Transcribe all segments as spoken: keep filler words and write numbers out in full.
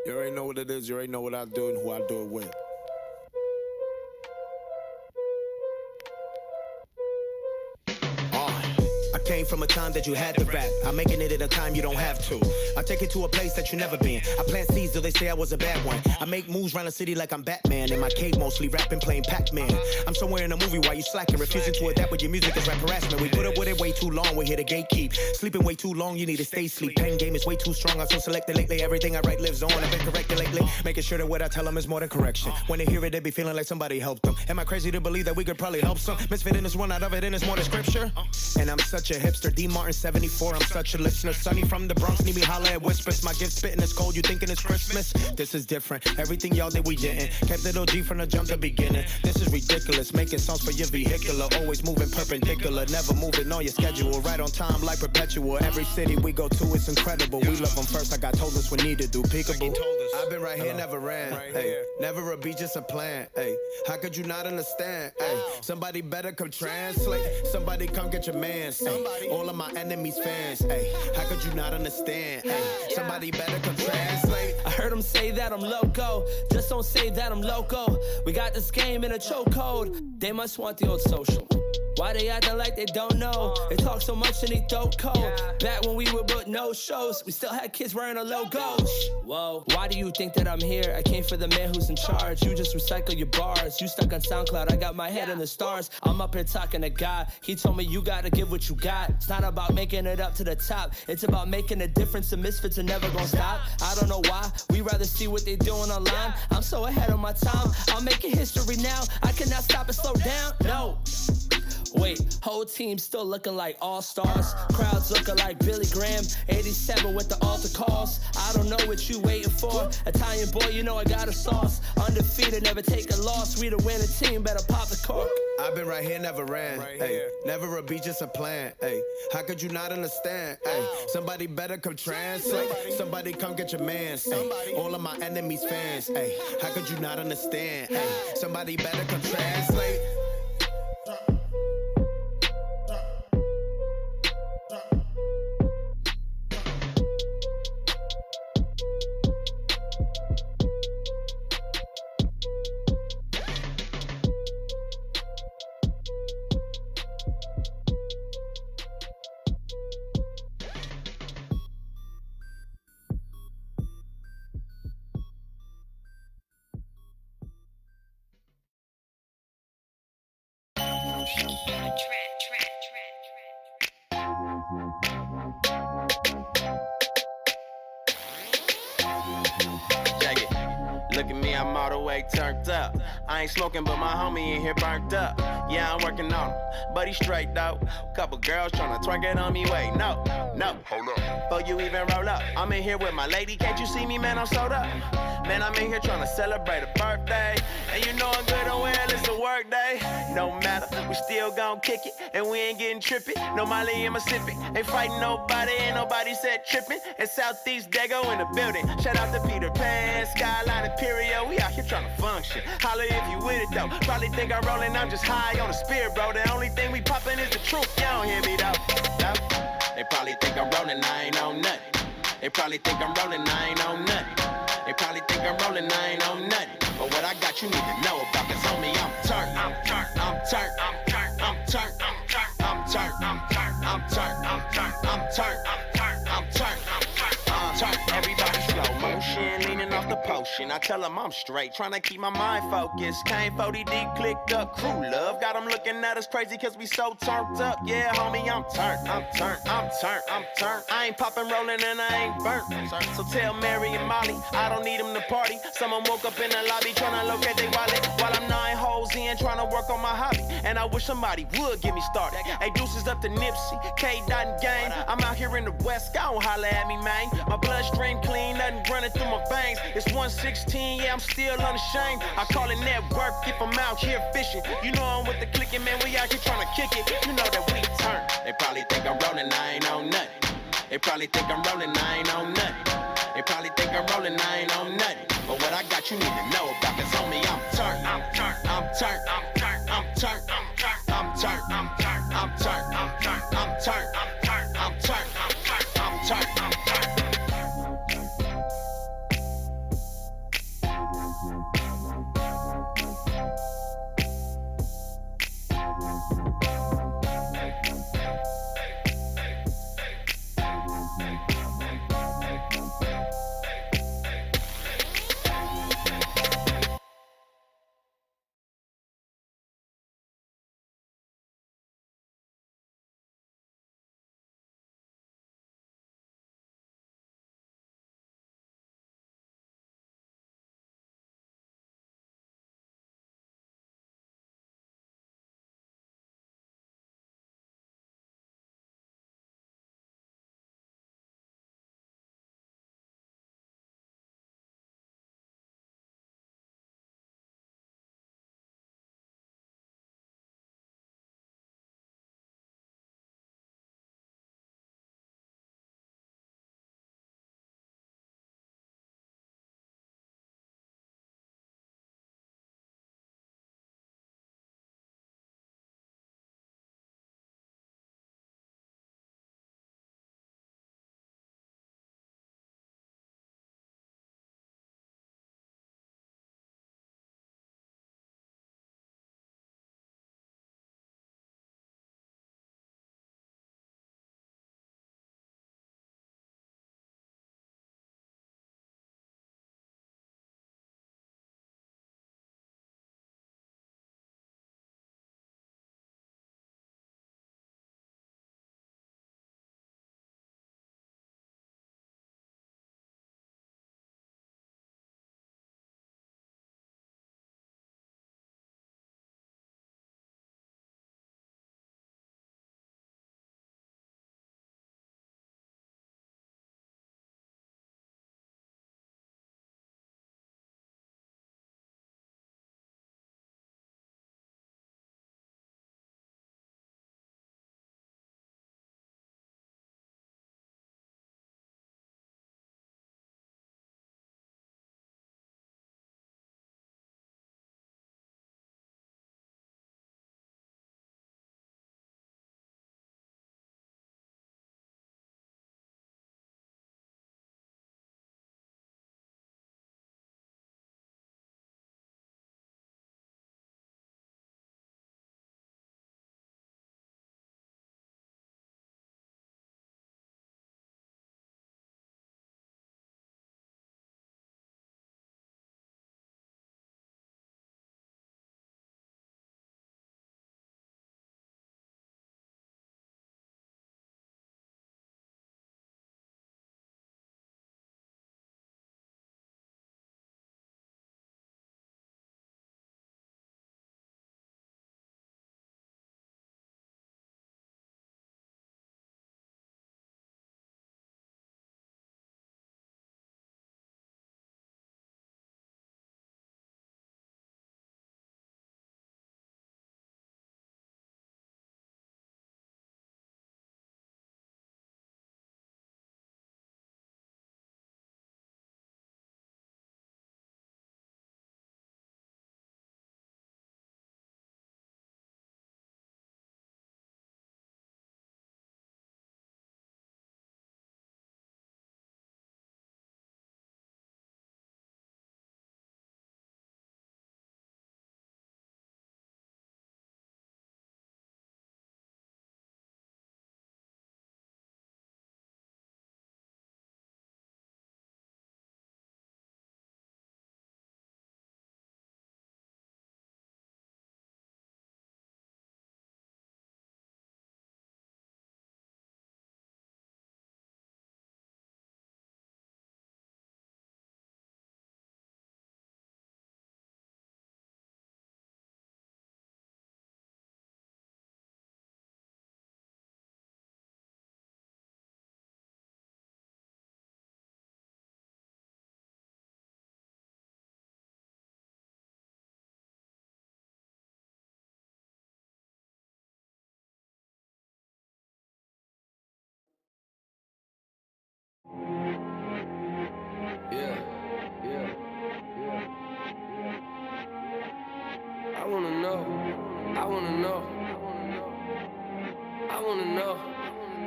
You already know what it is, you already know what I do and who I do it with. Came from a time that you had to rap. I'm making it at a time you don't have to. I take it to a place that you never been. I plant seeds till they say I was a bad one. I make moves around the city like I'm Batman. In my cave mostly rapping, playing Pac-Man. I'm somewhere in a movie while you slacking, refusing to adapt with your music is rap harassment. We put up with it way too long, we're here to gatekeep. Sleeping way too long, you need to stay sleep. Pen game is way too strong, I'm so selected lately. Everything I write lives on, I've been corrected lately. Making sure that what I tell them is more than correction. When they hear it, they be feeling like somebody helped them. Am I crazy to believe that we could probably help some? Misfit in this one out of it and it's more than scripture. And I'm such a hipster, D. Martin seventy-four, I'm such a listener. Sonny from the Bronx, need me holla at whispers. My gift spitting is cold, you thinking it's Christmas? This is different, everything y'all did we didn't. Kept it O G from the jump to beginning. This is ridiculous, making songs for your vehicular. Always moving perpendicular, never moving on your schedule. Right on time like perpetual. Every city we go to, it's incredible. We love them first, like I told us we need to do. Peekaboo. I've been right here, never ran. Hey, never a beat, just a plan. Hey, how could you not understand? Hey, somebody better come translate. Somebody come get your man. Hey, all of my enemies fans. Hey, how could you not understand? Hey, somebody better come translate. I heard them say that I'm loco. Just don't say that I'm loco. We got this game in a chokehold. They must want the old social. Why they acting like they don't know? They talk so much and they don't code. Back when we would book no shows, we still had kids wearing our logos. Whoa, why do you think that I'm here? I came for the man who's in charge. You just recycle your bars. You stuck on SoundCloud, I got my head in the stars. I'm up here talking to God. He told me you gotta give what you got. It's not about making it up to the top. It's about making a difference. The misfits are never gonna stop. I don't know why, we rather see what they doing online. I'm so ahead of my time, I'm making history now. I cannot stop and slow down, no. Wait, whole team still looking like all-stars. Crowds looking like Billy Graham. eighty-seven with the altar calls. I don't know what you waiting for. Italian boy, you know I got a sauce. Undefeated, never take a loss. We the winning team, better pop the cork. I've been right here, never ran. Right hey, never a beat, just a plan. Hey, how could you not understand? Hey, somebody better come translate. Somebody, somebody come get your man. Hey, all of my enemies fans. Hey, how could you not understand? Hey, somebody better come translate. Look at me, I'm all the way turned up. I ain't smoking, but my homie in here burnt up. Yeah, I'm working on him, but he straight out. Couple girls tryna twerk it on me, wait, no, no. Hold up. Before you even roll up, I'm in here with my lady, can't you see me, man, I'm sold up. Man, I'm in here tryna celebrate a birthday. And you know I'm good and well, it's a work day. No matter, we still gon' kick it, and we ain't getting trippy. No Molly in Mississippi, ain't fighting nobody, ain't nobody said tripping. And Southeast Dago in the building. Shout out to Peter Pan, Skyline Imperial, we out here tryna function. Holla if you with it though, probably think I'm rolling, I'm just high on the spirit, bro. The only thing we poppin' is the truth, you don't hear me though. No. They probably think I'm rolling, I ain't on nothing. They probably think I'm rolling, I ain't on nothing. They probably think I'm rolling, I ain't on nothing. But what I got you need to know about, cause homie, I'm turned, I'm turned, I'm turned, I'm turned, I'm turned, I'm turned, I'm turned, I'm turned, I'm turned, I'm turned, I'm turned, I'm turned, I'm turned. Everybody slow motion, leaning off the potion. I tell them I'm straight, trying to keep my mind focused. Came forty deep, clicked up, crew love. Got them looking at us crazy cause we so turned up. Yeah, homie, I'm turned, I'm turned, I'm turned, I'm turned. I ain't popping, rolling, and I ain't burnt. So tell Mary and Molly, I don't need them to party. Someone woke up in the lobby trying to locate their wallet. While I'm nine holes in, trying to work on my hobby. And I wish somebody would get me started. Hey, deuces up to Nipsey, K. Dot and Gang. I'm out here in the West, don't holla at me, man. My bloodstream clean, nothing running through my veins. It's one sixteen, yeah, I'm still unashamed. I call it network if I'm out here fishing. You know I'm with the clicking, man, we out here trying to kick it. You know that we turn. They probably think I'm rolling, I ain't on nothing. They probably think I'm rolling, I ain't on nothing. They probably think I'm rolling, I ain't on nothing. But what I got you need to know about, cause homie, I'm turned, I'm turned, I'm turned, I'm turned, I'm turned, I'm turned, I'm turned, I'm turned, I'm turned, I'm turned, I'm turned, I'm turned, I'm turned, I'm turned, I'm turned, I'm turned.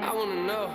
I wanna know.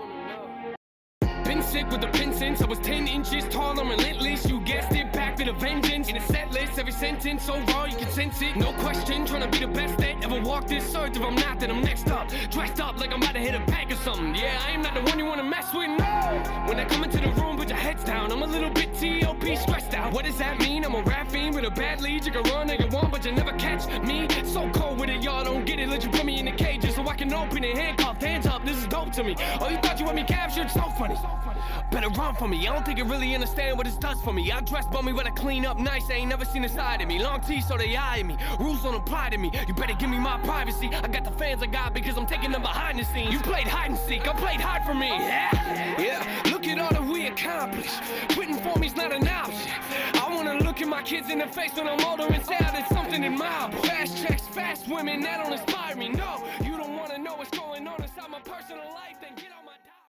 Been sick with the pin since I was ten inches tall, I'm relentless. You guessed it, back to the vengeance. In a set list, every sentence so raw you can sense it. No question, trying to be the best that ever walked this earth. If I'm not, then I'm next up. Dressed up like I'm about to hit a bag or something. Yeah, I am not the one you wanna mess with, no. When I come into the room, put your heads down. I'm a little bit T O P stressed out. What does that mean? I'm a rap fiend with a bad lead. You can run all you want, but you never catch me. So cold with it, y'all don't get it. Let you put me in the cages so I can open it. Handcuffed, hands up, this is dope to me. Oh, you thought you had me captured? So funny. Better run from me, I don't think you really understand what this does for me. I dress bummy, but I clean up nice, I ain't never seen a side of me. Long teeth so they eye me, rules don't apply to me. You better give me my privacy, I got the fans I got because I'm taking them behind the scenes. You played hide and seek, I played hard for me. Yeah, yeah, look at all that we accomplished. Quitting for me's not an option. I wanna look at my kids in the face when I'm older and say I did something admirable. Fast checks, fast women, that don't inspire me, no. You don't wanna know what's going on inside my personal